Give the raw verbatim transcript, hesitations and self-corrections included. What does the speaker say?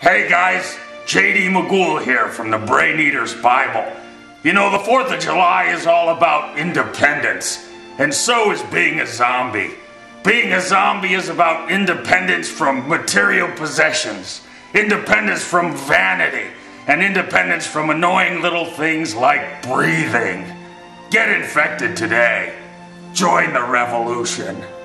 Hey guys, J D McGhoul here from the Brain Eater's Bible. You know, the fourth of July is all about independence, and so is being a zombie. Being a zombie is about independence from material possessions, independence from vanity, and independence from annoying little things like breathing. Get infected today. Join the revolution.